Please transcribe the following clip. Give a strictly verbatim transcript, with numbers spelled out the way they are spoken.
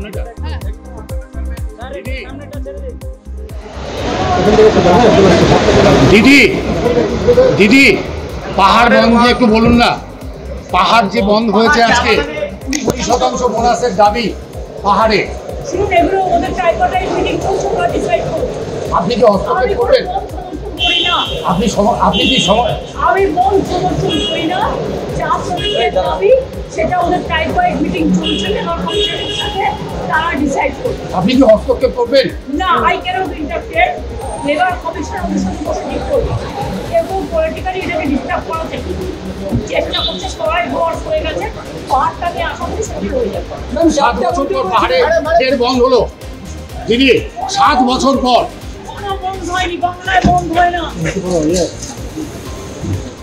দিদি দিদি পাহাড় বন্ধ একটু বলুন না, পাহাড় যে বন্ধ হয়েছে আজকে কুড়ি শতাংশ বোনাসের দাবি পাহাড়ে, আপনি কি হস্তক্ষেপ করবেন? আপনি আপনি কি আমি মন সমর্থন করি না, যা শ্রমিকের দাবি সেটা ওদের ট্রাইবাইড মিটিং চলছে এবং কমিশনের সাথে তারা ডিসাইড করবে। আপনি কি হস্তক্ষেপ করবেন? না, I cannot interfere. Labour commission ওদের সাথে বসে ঠিক করবে এবং পলিটিক্যালি এটাকে ডিস্টার্ব করা থেকে চেষ্টা করছে। সবাই ঘর হয়ে গেছে, পাহাড়টা নিয়ে আসা হলে সেটি হয়ে যাবে। সাত বছর পর পাহাড়ে ট্রেন বন্ধ হলো দিদি, সাত বছর পর কোনো বন্ধ হয়নি, বাংলায় বন্ধ হয় না।